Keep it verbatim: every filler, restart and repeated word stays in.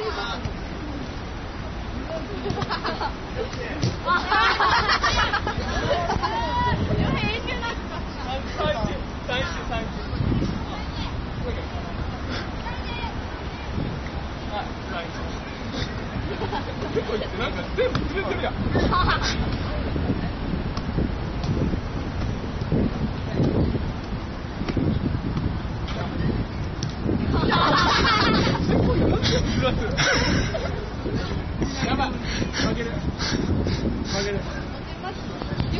結構なんか全部釣れてるやん。やばい、負ける負ける。